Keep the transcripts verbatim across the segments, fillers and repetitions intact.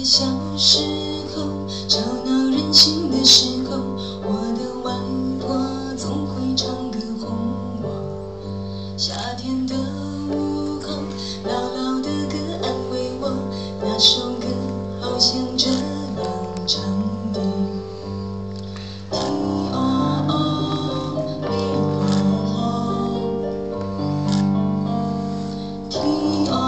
小时候，吵闹任性的时候，我的外婆总会唱歌哄我。夏天的午后，姥姥的歌安慰我，那首歌好像这样唱的。提哦哦，咪哦哦，提哦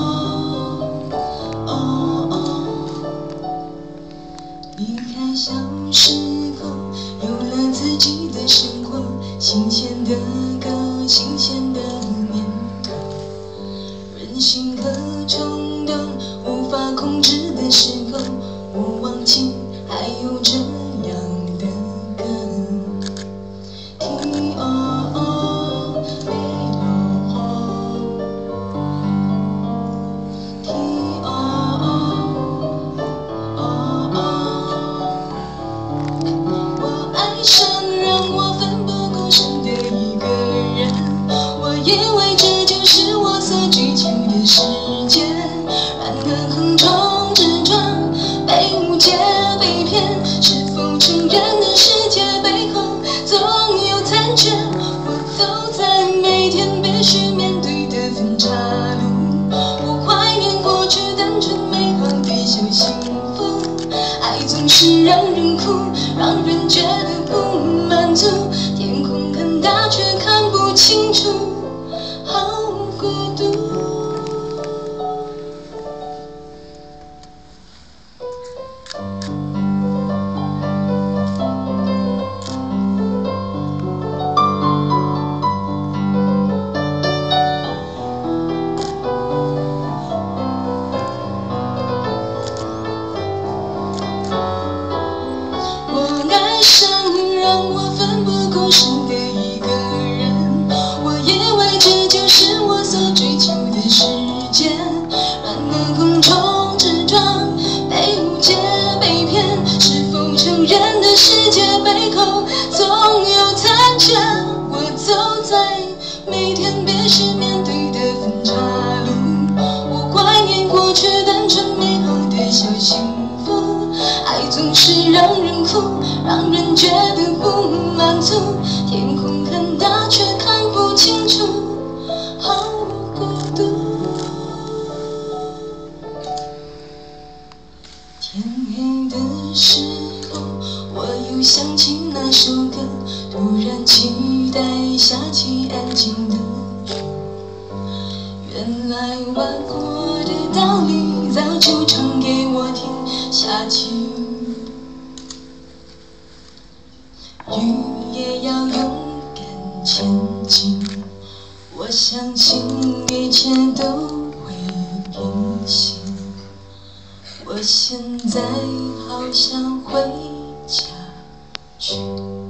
哦，哦哦。离开小时候，有了自己的生活，新鲜的歌，新鲜的面孔，任性和冲动无法控制的时候，我忘记还有这样的歌。提哦哦，咪哦哦，提哦哦，哦哦。我爱上让我奋不顾身的一个人，我以为这就是我所追求的世界，然而横冲直撞，被误解被骗，是否成人的世界背后总有残缺？我走在每天必须面对的分岔路，我怀念过去单纯美好的小幸福，爱总是让人哭，让人觉得不满足，天空很大却看不清楚，好孤独。我爱上让我奋不顾身的一个人，我以为这就是我所追求的世界，然而横冲直撞，被误解被骗，是否成人的世界背后总有残缺？我走在每天必须面对的分岔路，我怀念过去单纯美好的小幸福，爱总是让人哭，让人觉得不满足，天空很大却看不清楚，好孤独。天黑的时候，我又想起那首歌，突然期待下起安静的雨。原来顽固的道理早就唱给我听，下起雨也要勇敢前进，我相信一切都会平息。我现在好想回家去。